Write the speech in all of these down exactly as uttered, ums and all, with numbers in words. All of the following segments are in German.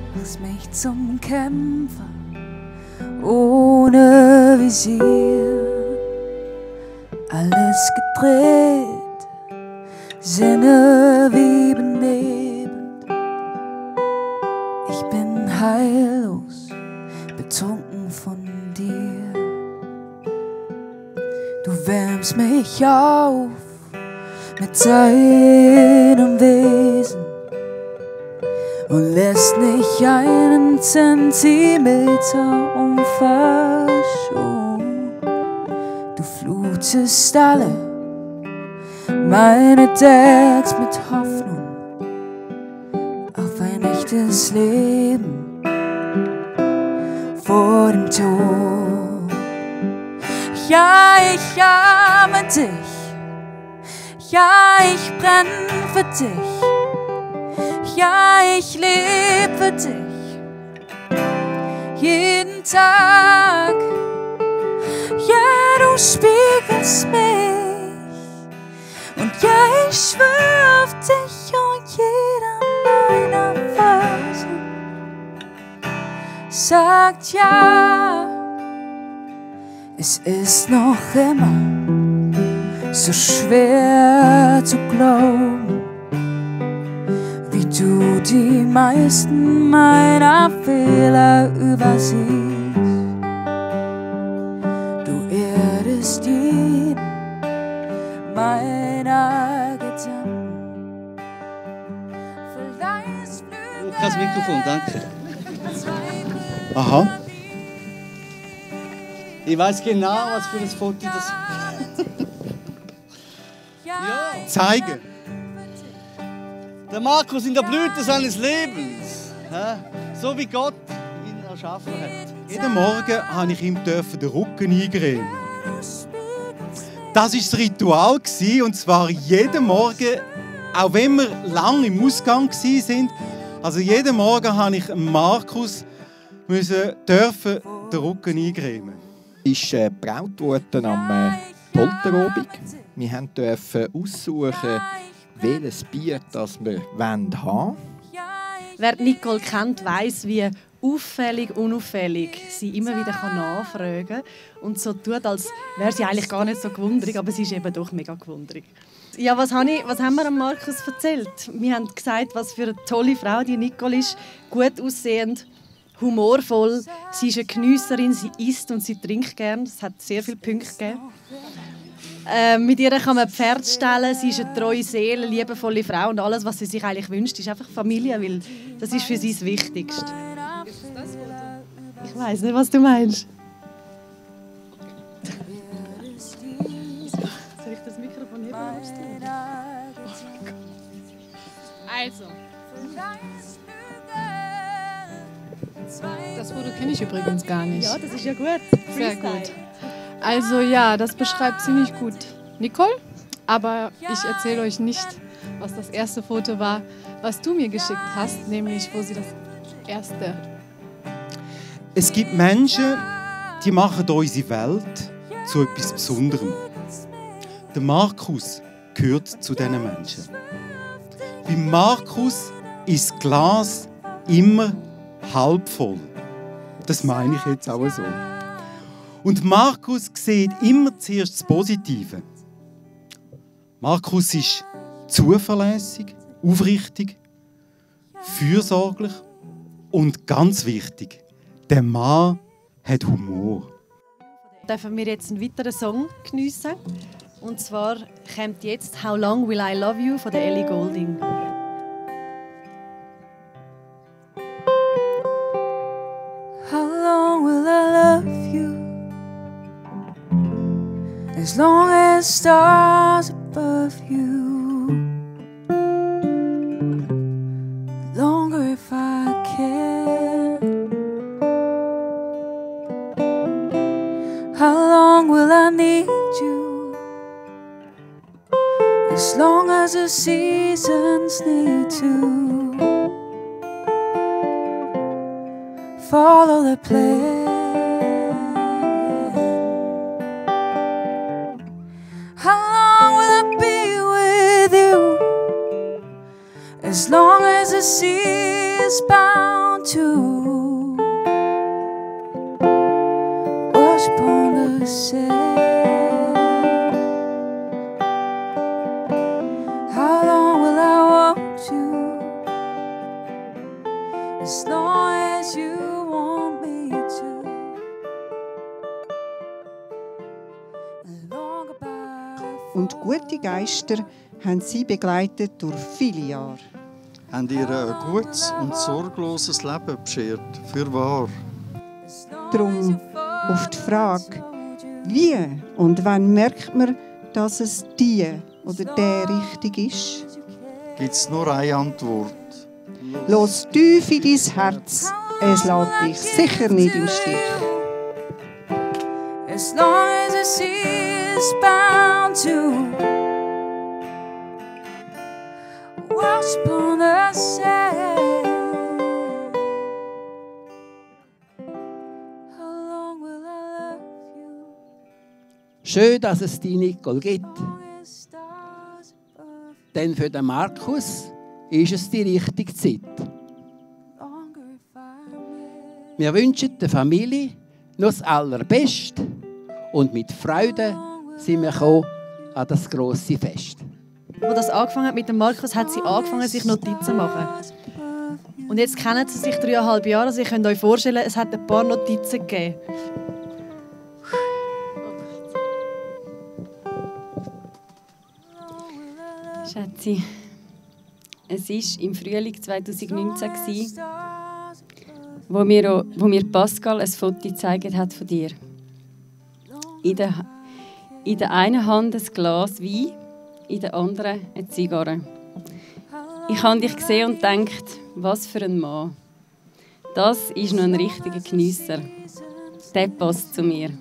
machst mich zum Kämpfer ohne Visier. Alles gedreht, Sinne wie benebelt. Ich bin heillos, betrunken von dir. Du wärmst mich auf mit deinem Wesen und lässt nicht einen Zentimeter unverschonen. Du flutest alle meine Decks mit Hoffnung auf ein echtes Leben vor dem Tod. Ja, ich arme dich, ja, ich brenn für dich, ja, ich lebe für dich, jeden Tag. Ja, du spiegelst mich und ja, ich schwör auf dich und jeder meiner Verse sagt ja. Es ist noch immer so schwer zu glauben, wie du die meisten meiner Fehler übersiehst. Du erdest jeden meiner Gedanken. Verleihst Flügel. Das Mikrofon, danke. Aha. Ich weiß genau, was für ein Foto das ist. Ja. Zeigen. Der Markus in der Blüte seines Lebens. So wie Gott ihn erschaffen hat. Jeden Morgen habe ich ihm den Rücken eingremen. Das war das Ritual, und zwar jeden Morgen, auch wenn wir lange im Ausgang waren. Also jeden Morgen musste ich Markus müssen dürfen den Rücken eingremen. Ist äh, gebraut worden am äh, Polterabend. Wir durften aussuchen, welches Bier das wir haben wollen. Wer Nicole kennt, weiss, wie auffällig, unauffällig sie immer wieder nachfragen kann und so tut, als wäre sie eigentlich gar nicht so gewundrig, aber sie ist eben doch mega gewundrig. Ja, was, habe ich, was haben wir Markus erzählt? Wir haben gesagt, was für eine tolle Frau die Nicole ist, gut aussehend, humorvoll, sie ist eine Geniesserin, sie isst und sie trinkt gern, es hat sehr viele Punkte gegeben. Äh, mit ihr kann man Pferd stellen, sie ist eine treue Seele, eine liebevolle Frau und alles, was sie sich eigentlich wünscht, ist einfach Familie, weil das ist für sie das Wichtigste. Ich weiß nicht, was du meinst. Soll ich das Mikrofon heben? Also. Das Foto kenne ich übrigens gar nicht. Ja, das ist ja gut. Sehr gut. Also ja, das beschreibt ziemlich gut Nicole, aber ich erzähle euch nicht, was das erste Foto war, was du mir geschickt hast, nämlich wo sie das erste... Es gibt Menschen, die machen unsere Welt zu etwas Besonderem. Der Markus gehört zu diesen Menschen. Bei Markus ist das Glas immer halb voll. Das meine ich jetzt auch so. Und Markus sieht immer zuerst das Positive. Markus ist zuverlässig, aufrichtig, fürsorglich und ganz wichtig, der Mann hat Humor. Dürfen wir jetzt einen weiteren Song geniessen? Und zwar kommt jetzt «How Long Will I Love You» von der Ellie Goulding. How long will I love you? As long as stars above you. Longer if I can. How long will I need you? As long as the seasons need to follow the plan. How long will I be with you? As long as the sea is bound to wash upon the sand. How long will I want you? As long as you want me to. Along about Und gute Geister haben sie begleitet durch viele Jahre. Haben ihr ein gutes und sorgloses Leben beschert, für wahr. Darum auf die Frage, wie und wann merkt man, dass es die oder der richtig ist? Gibt es nur eine Antwort. Los tief in dein Herz, es lässt dich sicher nicht im Stich. as long as the sea is bound to wash upon the sand. How long will I love you? Schön, dass es die Nicole gibt. Long as stars above, Denn für den Markus ist es die richtige Zeit. longer if I may. Wir wünschen der Familie noch das Allerbeste und mit Freude sind wir gekommen an das grosse Fest. Als das angefangen hat mit dem Markus, hat sie angefangen, sich Notizen zu machen. Und jetzt kennen sie sich dreieinhalb Jahre. Also ihr könnt euch vorstellen, es hat ein paar Notizen gegeben. Schätzi, es war im Frühling zweitausendneunzehn, wo mir, wo mir Pascal ein Foto gezeigt hat von dir. In der, in der einen Hand ein Glas Wein, in der anderen eine Zigarre. Ich habe dich gesehen und gedacht, was für ein Mann. Das ist noch ein richtiger Geniesser. Der passt zu mir.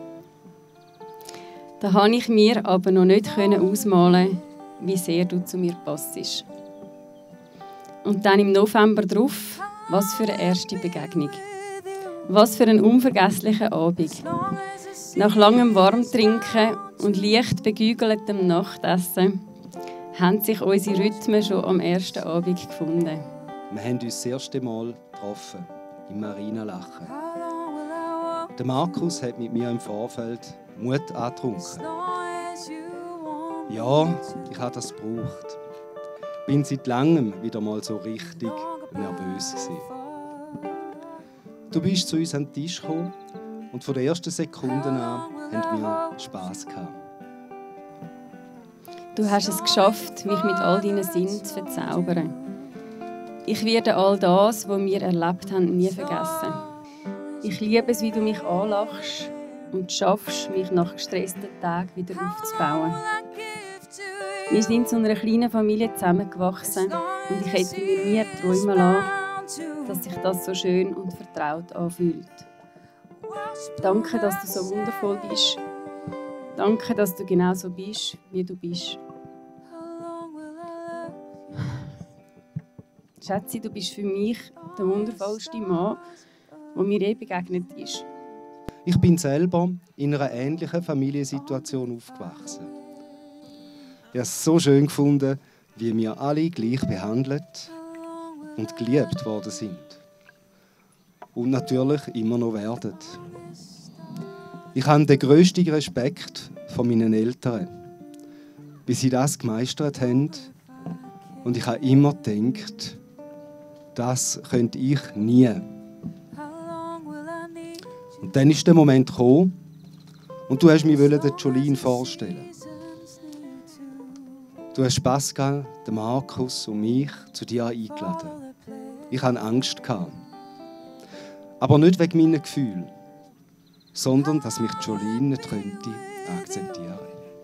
Da konnte ich mir aber noch nicht ausmalen, wie sehr du zu mir passest. Und dann im November drauf, was für eine erste Begegnung. Was für ein unvergesslicher Abend. Nach langem Warmtrinken und leicht begügeltem Nachtessen haben sich unsere Rhythmen schon am ersten Abend gefunden. Wir haben uns das erste Mal getroffen, im Marinalachen. Der Markus hat mit mir im Vorfeld Mut angetrunken. Ja, ich habe das gebraucht. Ich bin seit langem wieder mal so richtig nervös gewesen. Du bist zu uns an den Tisch gekommen und von der ersten Sekunde an haben wir Spass gehabt. Du hast es geschafft, mich mit all deinen Sinnen zu verzaubern. Ich werde all das, was wir erlebt haben, nie vergessen. Ich liebe es, wie du mich anlachst und schaffst, mich nach gestressten Tagen wieder aufzubauen. Wir sind zu einer kleinen Familie zusammengewachsen und ich hätte mir nie träumen lassen, dass sich das so schön und vertraut anfühlt. Danke, dass du so wundervoll bist. Danke, dass du genau so bist, wie du bist. Schätzi, du bist für mich der wundervollste Mann, der mir je begegnet ist. Ich bin selber in einer ähnlichen Familiensituation aufgewachsen. Ich habe es so schön gefunden, wie wir alle gleich behandelt und geliebt worden sind. Und natürlich immer noch werden. Ich habe den grössten Respekt von meinen Eltern, wie sie das gemeistert haben. Und ich habe immer gedacht, das könnte ich nie. Und dann ist der Moment gekommen und du hast mich der Jolene vorstellen. Du hast Pascal, den Markus und mich zu dir eingeladen. Ich hatte Angst. Aber nicht wegen meiner Gefühle, sondern dass mich Jolene nicht könnte akzeptieren.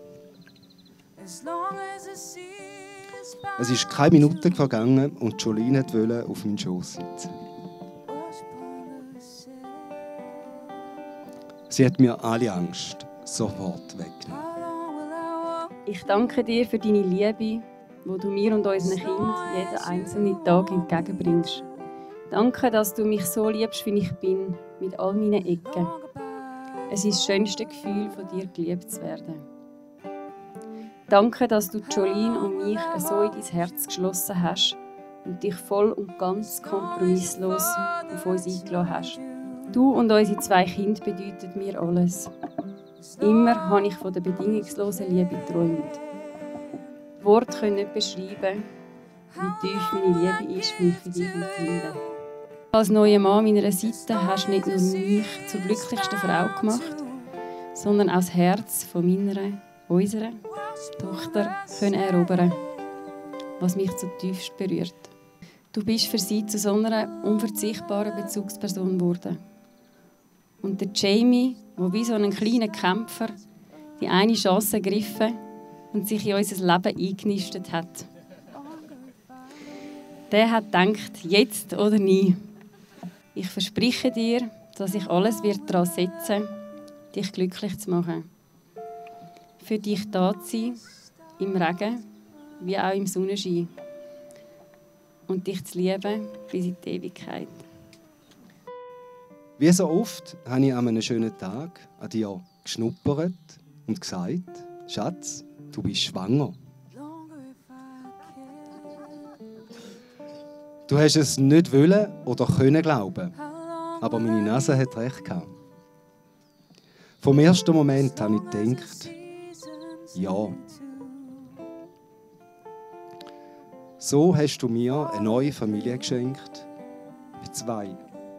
Es ist keine Minute vergangen und Jolene wollte auf meinen Schoß sitzen. Sie hat mir alle Angst sofort weggenommen. Ich danke dir für deine Liebe, die du mir und unseren Kindern jeden einzelnen Tag entgegenbringst. Danke, dass du mich so liebst, wie ich bin, mit all meinen Ecken. Es ist das schönste Gefühl, von dir geliebt zu werden. Danke, dass du Jolene und mich so in dein Herz geschlossen hast und dich voll und ganz kompromisslos auf uns eingeladen hast. Du und unsere zwei Kinder bedeuten mir alles. Immer habe ich von der bedingungslosen Liebe geträumt. Worte können nicht beschreiben, wie tief meine Liebe ist, die ich für dich empfinde. Als neuer Mann an meiner Seite hast du nicht nur mich zur glücklichsten Frau gemacht, sondern auch das Herz von meiner, unserer Tochter können erobern, was mich zutiefst berührt. Du bist für sie zu so einer unverzichtbaren Bezugsperson geworden. Und der Jamie, der wie so ein kleiner Kämpfer die eine Chance ergriffen und sich in unser Leben eingenistet hat. Der hat gedacht, jetzt oder nie. Ich verspreche dir, dass ich alles daran setzen werde, dich glücklich zu machen. Für dich da zu sein, im Regen wie auch im Sonnenschein. Und dich zu lieben bis in die Ewigkeit. Wie so oft habe ich an einem schönen Tag an dir geschnuppert und gesagt, Schatz, du bist schwanger. Du hast es nicht wollen oder können glauben, aber meine Nase hat recht gehabt. Vom ersten Moment habe ich gedacht, ja. So hast du mir eine neue Familie geschenkt, mit zwei.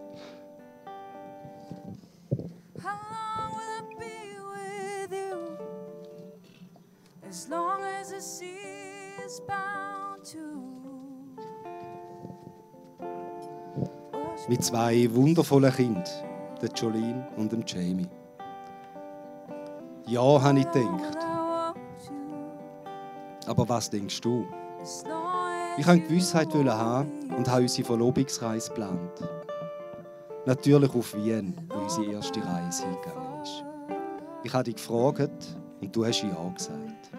Mit zwei wundervollen Kindern, der Jolene und dem Jamie. Ja, habe ich gedacht. Aber was denkst du? Ich wollte Gewissheit haben und habe unsere Verlobungsreise geplant. Natürlich auf Wien, wo unsere erste Reise hingegangen ist. Ich habe dich gefragt und du hast ja gesagt.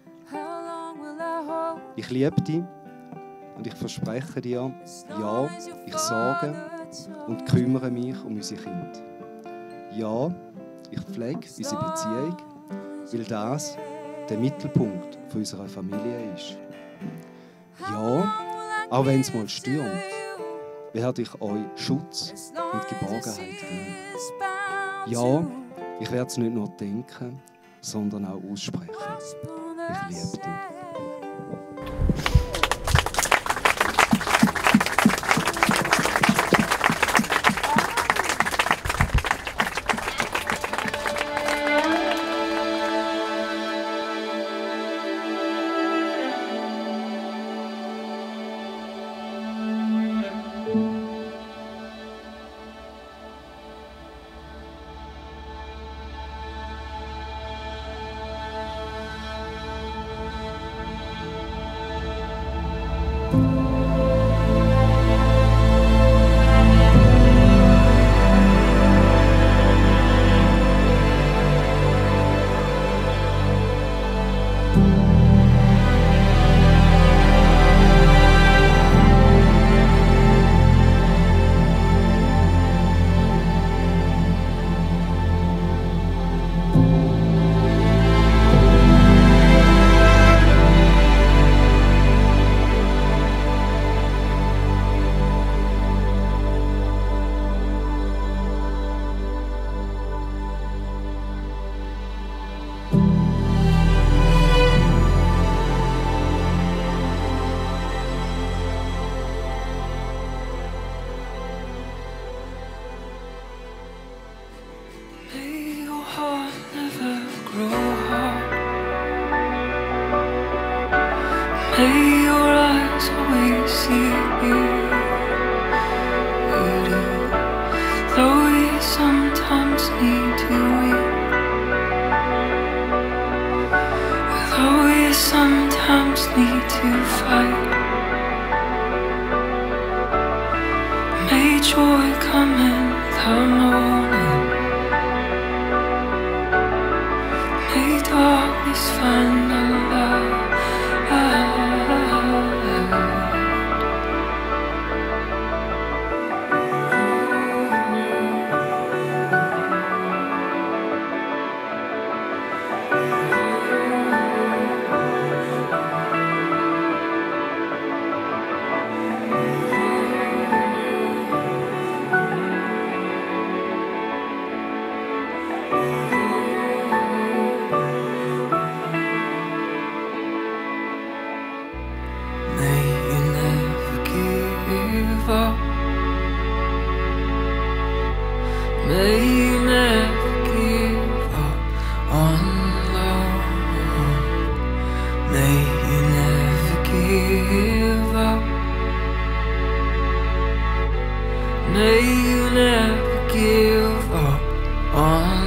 Ich liebe dich und ich verspreche dir, ja, ich sorge und kümmere mich um unsere Kinder. Ja, ich pflege unsere Beziehung, weil das der Mittelpunkt unserer Familie ist. Ja, auch wenn es mal stürmt, werde ich euch Schutz und Geborgenheit geben. Ja, ich werde es nicht nur denken, sondern auch aussprechen. Ich liebe dich. May your eyes always see beauty, though you sometimes need to weep, though you sometimes need to fight. May joy come in the morning, may darkness find a light. May you never give up on love. May you never give up. May you never give up on